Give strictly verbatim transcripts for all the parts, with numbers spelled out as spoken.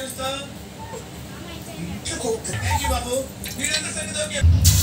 బాబు మీరంతా సంగతి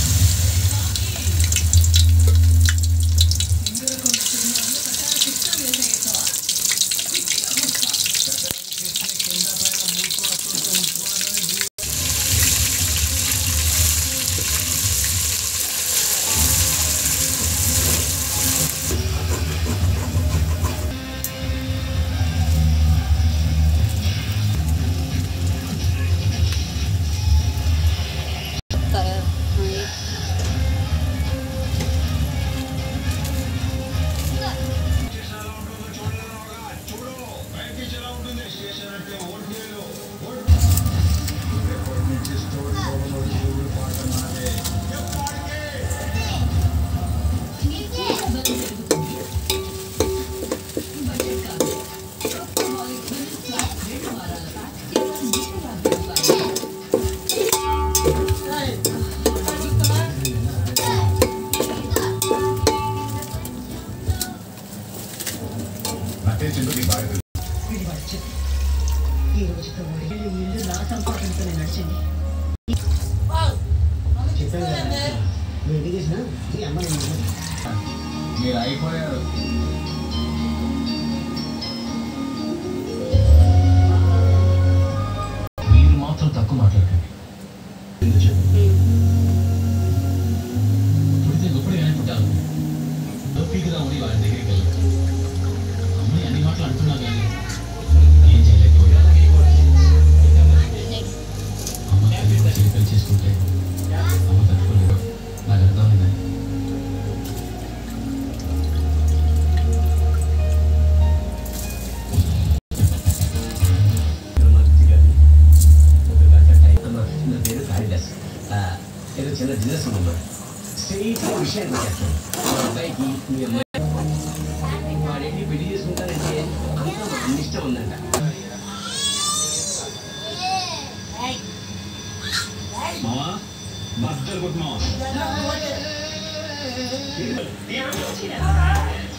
మీరు అయిపోయారు మీరు మాత్రం తక్కువ మాట్లాడకండి పుడితే గొప్పడిగానే పుట్టాలి గొప్పిగా ఉండి వారి దగ్గరికి వెళ్ళదు అమ్మాయి అన్ని మాటలు అంటున్నా కానీ ఏం చేయలేకపోయా అమ్మ తల్లి పెళ్లి చేసుకుంటే అమ్మ తట్టుకోలేదు నాకు అర్థమైంది ఏదో చిన్న బిజినెస్ ఉందమ్మా స్ట్రైట్ విషయాన్ని చేస్తాను మా అబ్బాయికి మీ అమ్మాయి వాడేంటి పెళ్లి చేసుకుంటారంటే అంతా మా అన్ని ఇష్టం ఉందంట మావా బద్దలు కొట్టు మావా